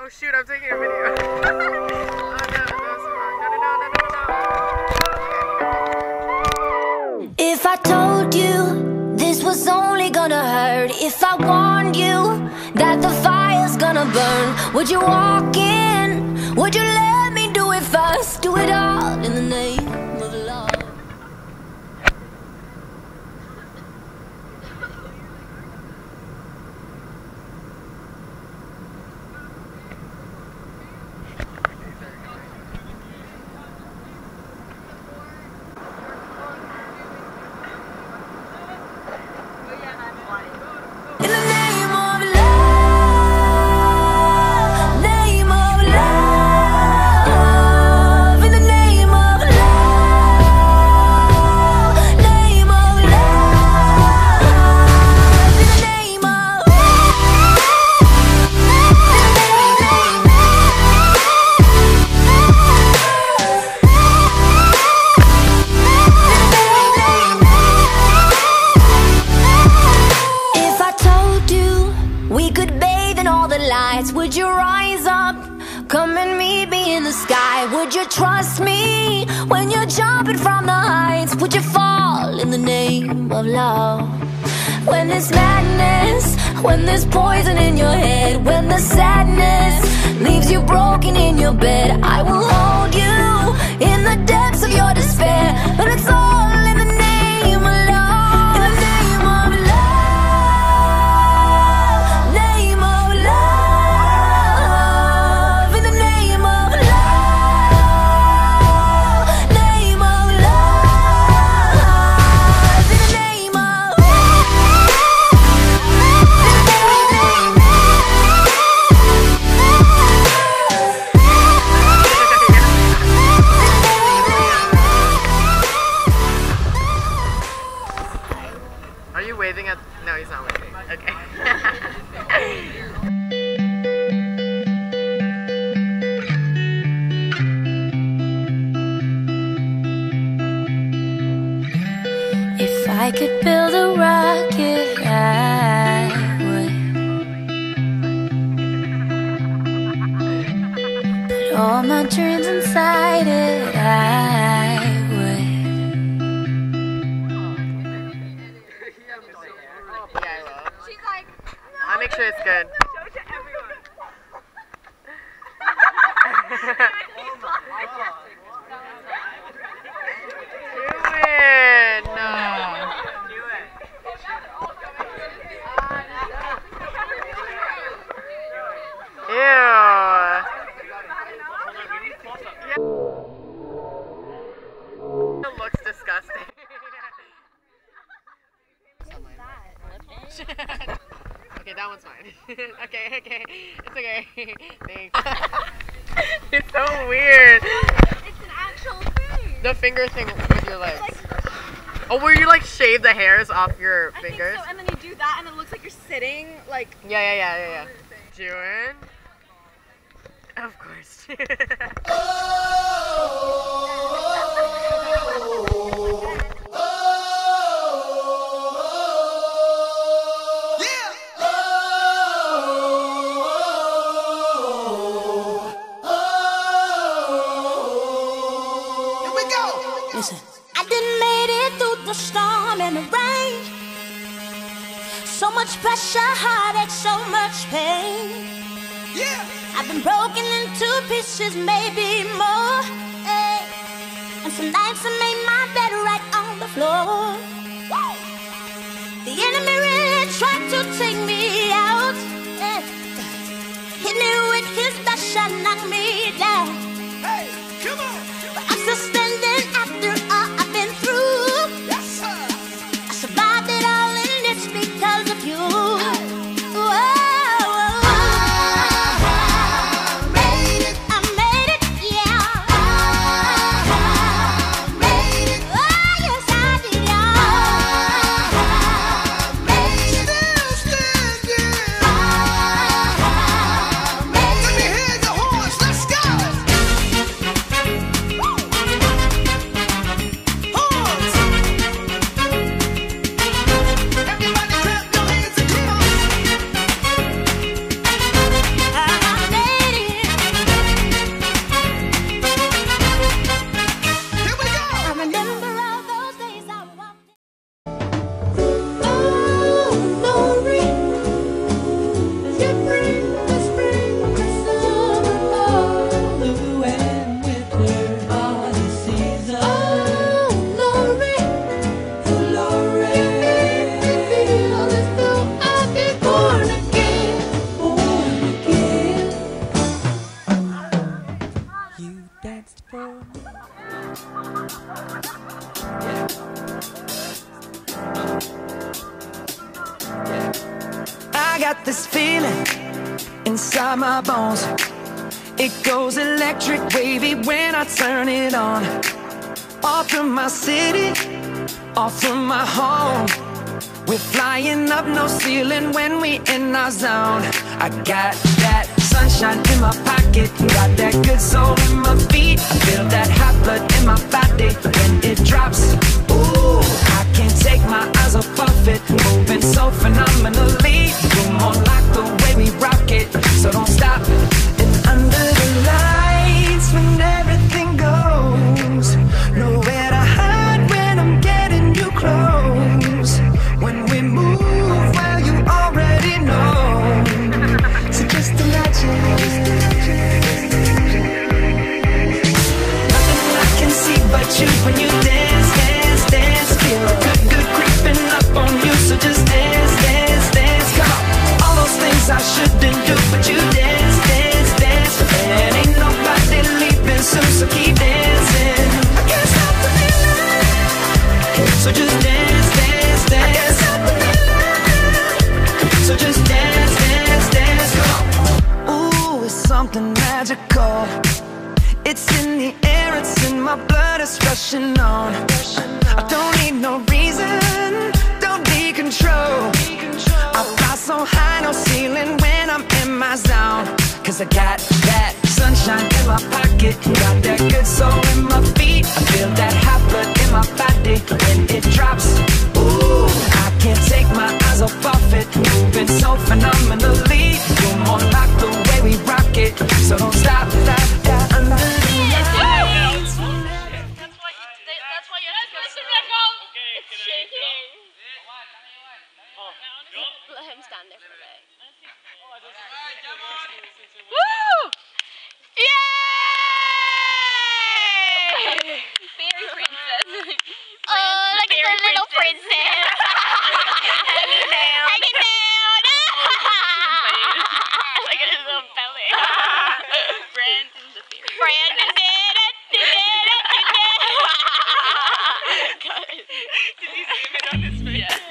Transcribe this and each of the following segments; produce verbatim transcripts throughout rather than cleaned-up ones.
shoot, I'm taking a video. Oh no, that was wrong. No, no, no, no, no. If I told you this was only gonna hurt, if I warned you that the fire's gonna burn, would you walk in? Would you let me do it first? Do it all in the name of love. Would you rise up, come and meet me in the sky? Would you trust me when you're jumping from the heights? Would you fall in the name of love? When there's madness, when there's poison in your head, when the sadness leaves you broken in your bed, I will hold you in the depths of your despair. And it's all in the name of love. In the name of love, name of love. Are you waving at? No, he's not waving. Okay. If I could build a rocket, I would. Put all my dreams inside it, I would. She's like, I'll make sure it's good. Show it to everyone. Do it. No. Do it. Ew. It looks disgusting. Okay, that one's fine. okay, okay. It's okay. Thanks. It's so weird. It's an actual thing. The finger thing with your legs. Like, oh, where you like shave the hairs off your I fingers? think so, and then you do that and it looks like you're sitting like. Yeah, yeah, yeah, yeah, yeah. June? Of course. Listen. I done made it through the storm and the rain. So much pressure, heartache, so much pain. Yeah. I've been broken into pieces, maybe more. Hey. And some nights I made my bed right on the floor. Woo. The enemy really tried to take me out. Hey. Hit me with his dash and knock me down. Hey, come on. But I'm still standing after all I've been through. Yes, sir. I survived it all and it's because of you. Whoa. I got this feeling inside my bones. It goes electric wavy when I turn it on. All through my city, all through my home. We're flying up, no ceiling when we in our zone. I got that sunshine in my pocket, got that good soul in my feet. I feel that hot blood in my body when it drops. Ooh, I can't take my eyes off of it, moving so phenomenally. You're more like the way we rock it, so don't stop. And under the lights, when everything goes, nowhere to hide when I'm getting you close. When we move, well, you already know. So just imagine. Nothing I can see but you when you dance, dance, dance. Feel good, good creeping up on you. So just dance, dance, dance. Come on. All those things I shouldn't do, but you dance, dance, dance. And ain't nobody leaving soon, so keep dancing. I can't stop the feeling. So just dance, dance, dance. I can't stop the feeling. So just dance, dance, dance. Come on. Ooh, it's something magical. It's in the air, it's in my blood, it's rushing on. I don't need no reason, don't need control. I fly so high, no ceiling when I'm in my zone. Cause I got that sunshine in my pocket, got that good soul in my feet. I feel that hot blood in my body when it drops. Ooh, I can't take my eyes off of it, moving so phenomenally. You're more like the way we rock it, so don't stop, stop, stop. Under the lights. That's why you, that's why you have to go. It's shaking. Let him stand there for a bit. Woo! Yay! Fairy princess. Oh, look at the little princess. Hanging down. Hanging down. Look at his little belly. Brandon the fairy. Brandon did it. Did it. Did it. Did you zoom in on his face? Yeah.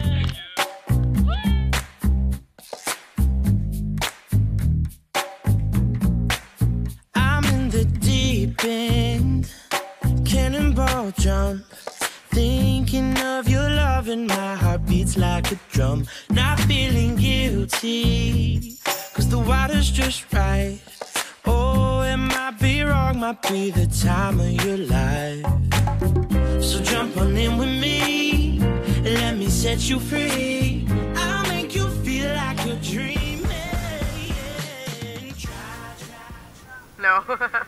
Cannonball jump, thinking of your love and my heart beats like a drum. Not feeling guilty, cause the water's just right. Oh, it might be wrong, might be the time of your life. So jump on in with me, and let me set you free. I'll make you feel like you're dreaming. Try, try, try. No.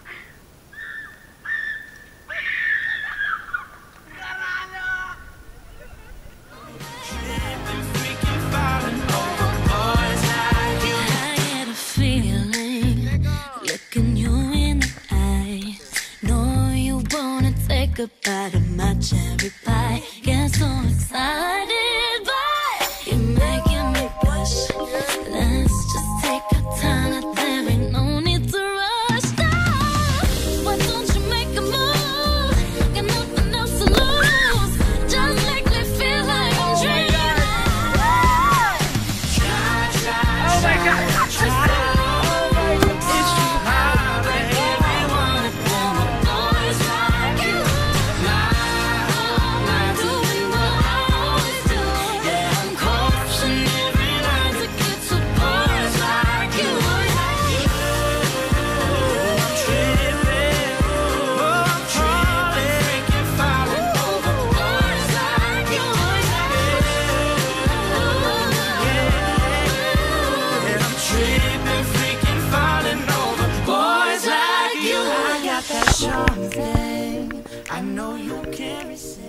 Goodbye to my cherry pie. Get so excited, but you're making me blush. Let's just take our time. There ain't no need to rush. Now, why don't you make a move? Got nothing else to lose. Just make me feel like I'm dreaming. Try, try, Oh my God. I know you can't resist.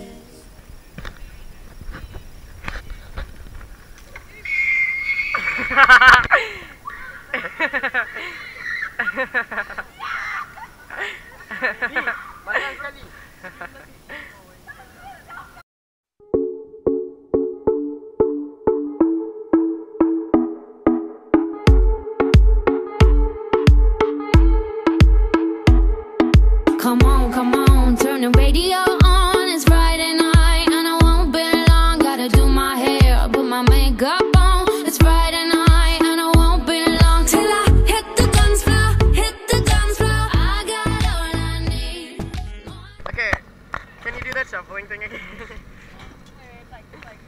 Come on, come on, turn the radio on. It's Friday night and I won't be long. Gotta do my hair, put my makeup on. It's Friday night and I won't be long till I hit the dance floor, hit the dance floor. I got all I need. Okay, can you do that shuffling thing again? Like, like.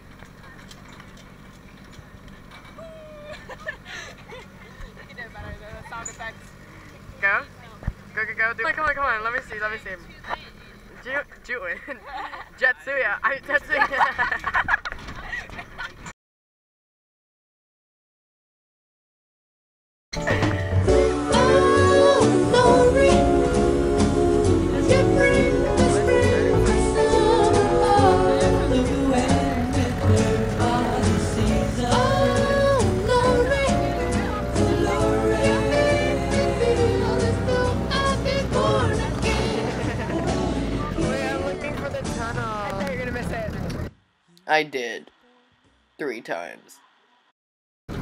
You did better, the sound effects. Go? Go, go, go. Do Come on, come on. Let me see, let me see. Ju Ju Jetsuya. I mean, Tetsuya. I did. Three times. Oh,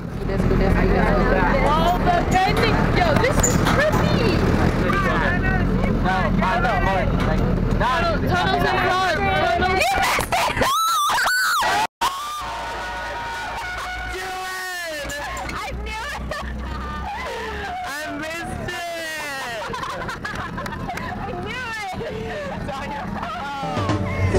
the bending! Yo, this is trippy! No, I know, like, no, Tunnels and rods! You missed it! I knew it! I missed it! I knew it! It's on your phone!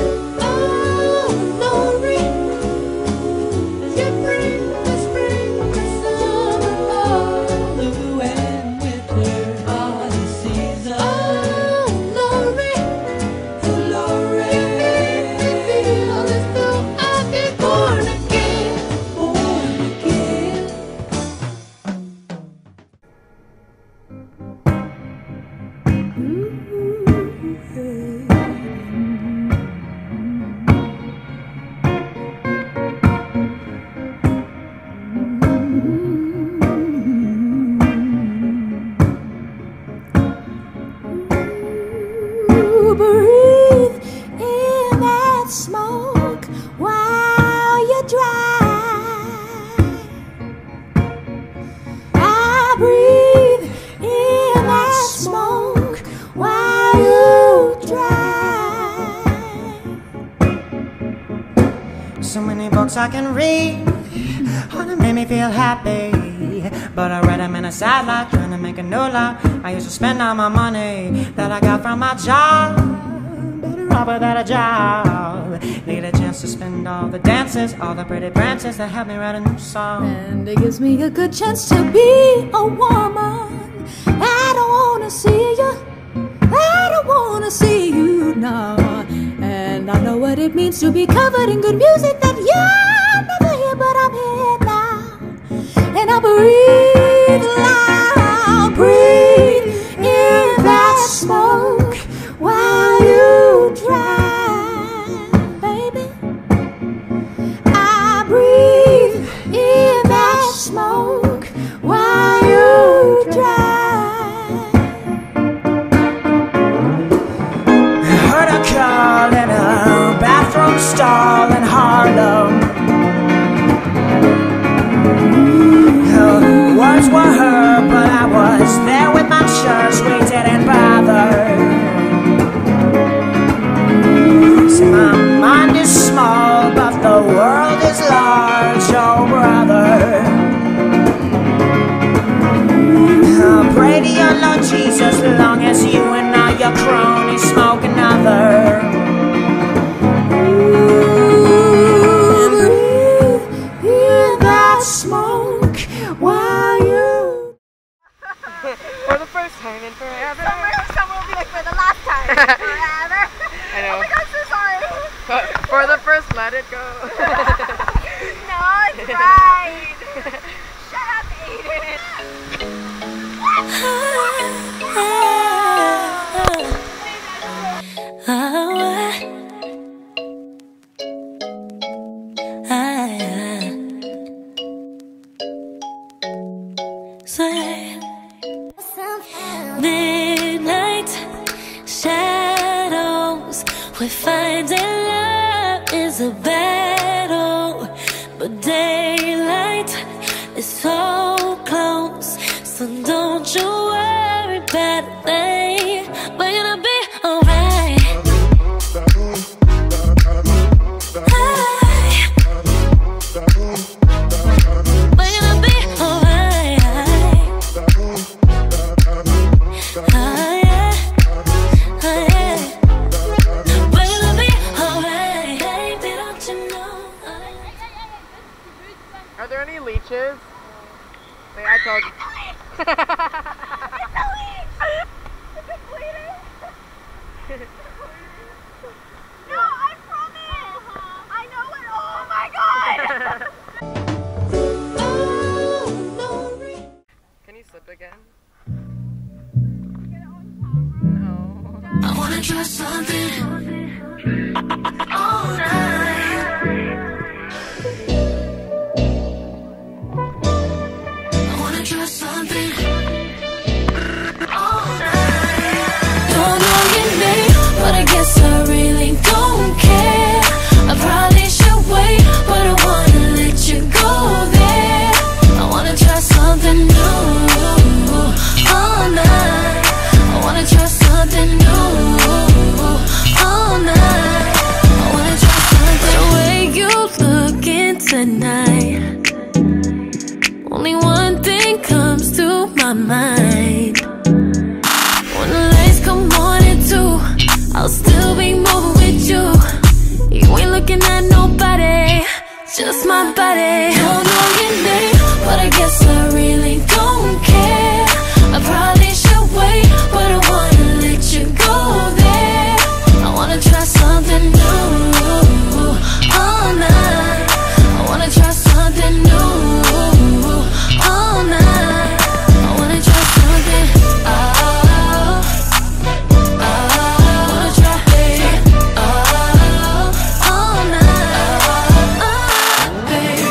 Breathe in that smoke while you drive. I breathe in that smoke while you drive. So many books I can read, all that made me feel happy. But I read them in a sad light, trying to make a new life. I used to spend all my money that I got from my job. Better off without a job. Need a chance to spend all the dances, all the pretty branches that help me write a new song. And it gives me a good chance to be a woman. I don't wanna see you, I don't wanna see you now. And I know what it means to be covered in good music that you're never hear, but I'm here now. And I breathe loud, breathe in that smoke while you drive, baby. I breathe in that smoke while you drive. I heard a call in a bathroom stall in Harlem. Words were heard, but I was there with my church, we didn't bother. See, my mind is small, but the world is large, oh brother. I pray to your Lord Jesus, long as you and all your cronies smoke another. Smoke while you. For the first time in forever. Somewhere, somewhere will be like for the last time. Forever. I know. Oh my God, I'm so sorry. For, for the first, let it go. No, it's fine. Shut up, Aiden. Midnight shadows, we're finding love is a battle, but daylight is so close. So don't you worry about a thing. We're gonna be wanna try something all night. I wanna try something all night. Don't know your name, but I guess I really don't care. I probably should wait, but I wanna let you go there. I wanna try something new all night. I wanna try something new all night. I wanna try something. The way you looking tonight, only one thing comes to my mind. When the lights come on at two, I'll still be moving with you. You ain't looking at nobody, just my body. Don't know your name, but I guess I really don't care. I probably should wait, but I wanna let you go there. I wanna try something new all night. I wanna try something new all night. I wanna try something. Oh, oh, I wanna try it. Oh, all night. Oh, baby.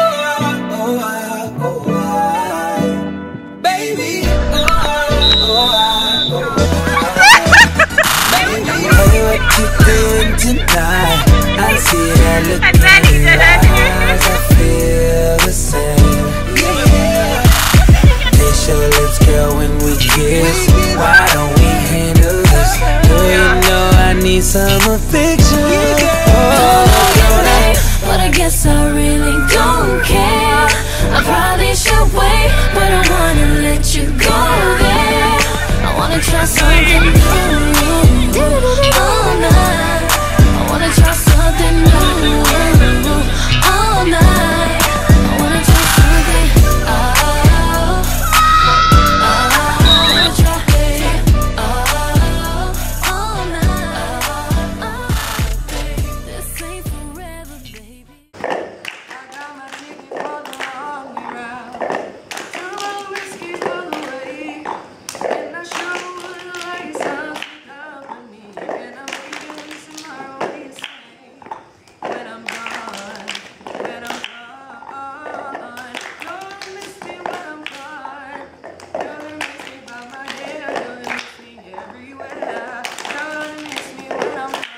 Tonight, I see that look in your eyes, I feel the same. Yeah. Kiss your lips, girl, when we kiss. Why don't we handle this? Girl, you know I need some affection. Oh, But I guess I really don't care. I probably should wait, but I wanna let you go there. I wanna try something new all night. I wanna try something new all night. I wanna try something. Oh, oh, I wanna try it. Oh, all night. Oh, baby, this ain't forever, baby. I got my ticket for the long way round. Two whiskey for the way, and I sure would like something up with me. And I'm feeling tomorrow, what do you say? When I'm gone, when I'm gone, you're gonna miss me when I'm gone. You're gonna miss me by my head, you're gonna miss me everywhere. You're gonna miss me when I'm gone.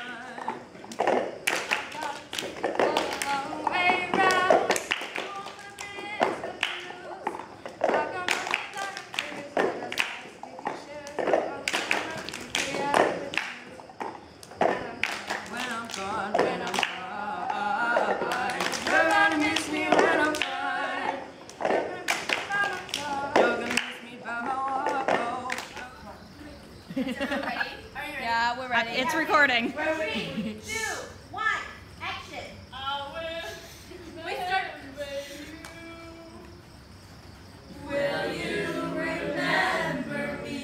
When I'm gone, when I'm gone, you're gonna miss me when I'm gone. You're gonna miss me by my walk. Yeah, we're ready. It's recording. Three, two, one, action. We start. Will you remember me?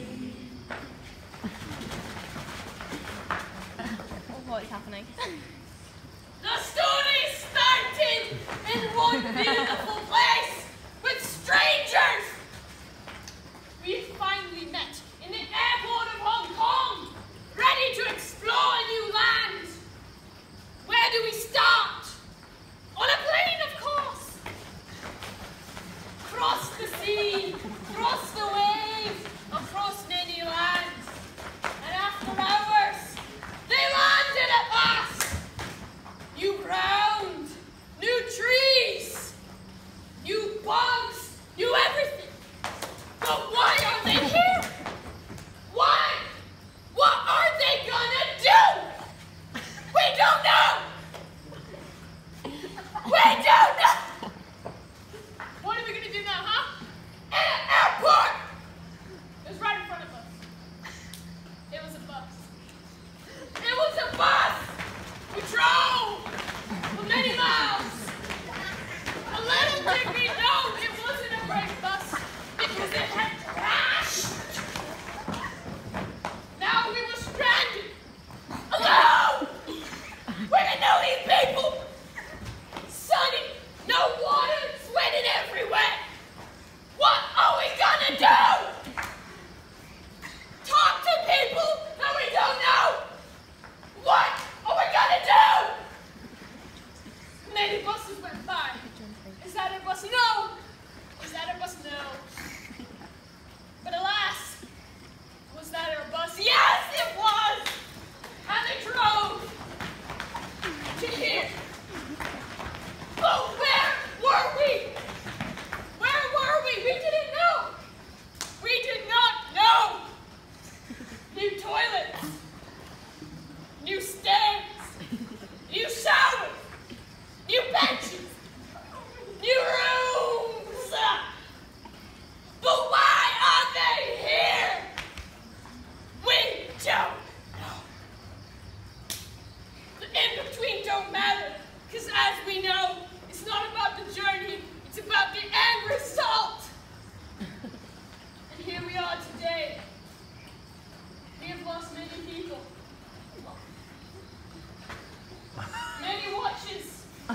What is happening? The story started in one beautiful place with strangers. We finally met in the airport of Hong Kong, ready to explore a new land.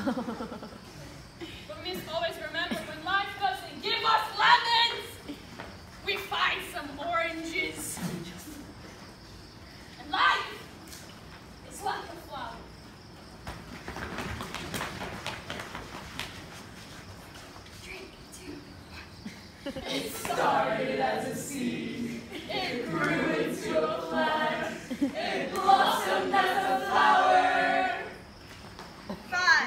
But Miss, always remember, when life doesn't give us lemons, we find some oranges. And life is like a flower. Drink two. It started as a seed. It grew into a plant. It blossomed as a flower. Five.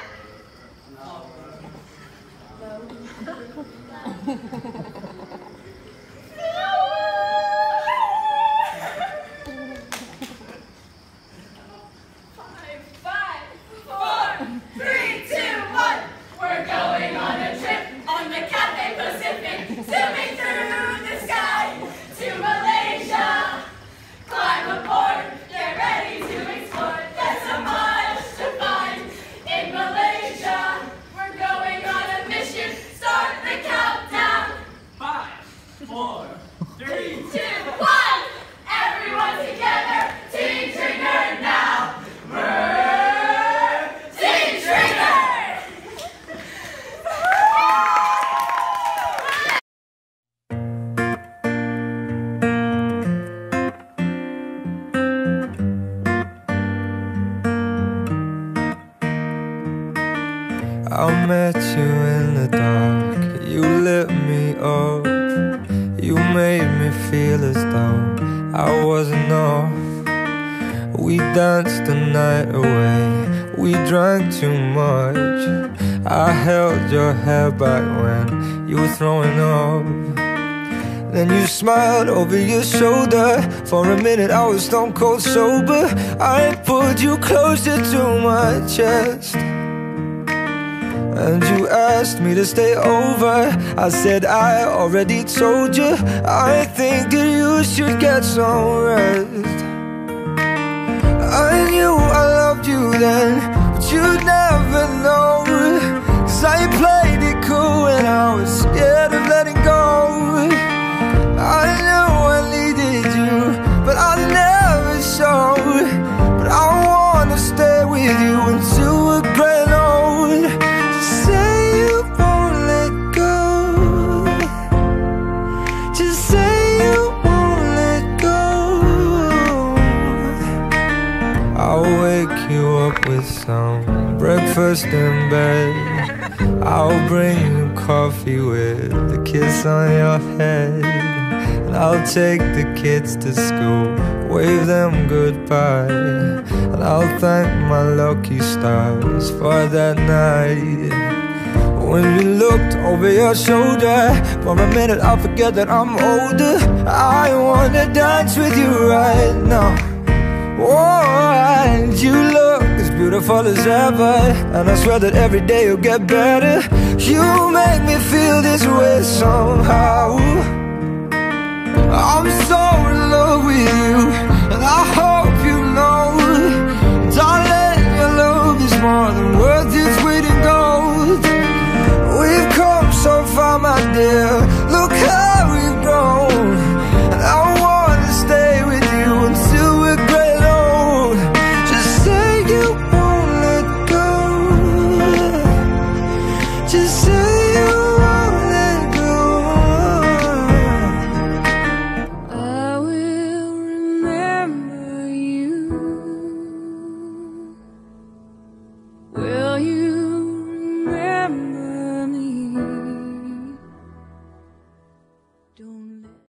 Five, five, four, three, two, one. We're going on a trip on the Cathay Pacific, zooming through the sky to Malaysia. Climb aboard, get ready to explore. There's so much to find in Malaysia. We're going on a mission. Start the countdown. Five, four, three, Two, one. Everyone together. Team Trigger now. We're Team Trigger. I met you in the dark, you lit me up. You made me feel as though I wasn't off. We danced the night away, we drank too much. I held your hair back when you were throwing up. Then you smiled over your shoulder. For a minute I was stone cold sober. I pulled you closer to my chest, and you asked me to stay over. I said I already told you, I think that you should get some rest. I knew I loved you then, but you'd never know. Cause I played it cool and I was scared of letting go. I knew I needed you, but I never showed. But I wanna stay with you until we're grown old. Say you won't let go. Just say you won't let go. I'll wake you up with some breakfast in bed. I'll bring you coffee with a kiss on your head. And I'll take the kids to school, wave them goodbye. And I'll thank my lucky stars for that night. When you looked over your shoulder, for a minute I forget that I'm older. I wanna dance with you right now. Oh, and you look as beautiful as ever, and I swear that every day you'll get better. You make me feel this way somehow. I'm so in love with you, and I hope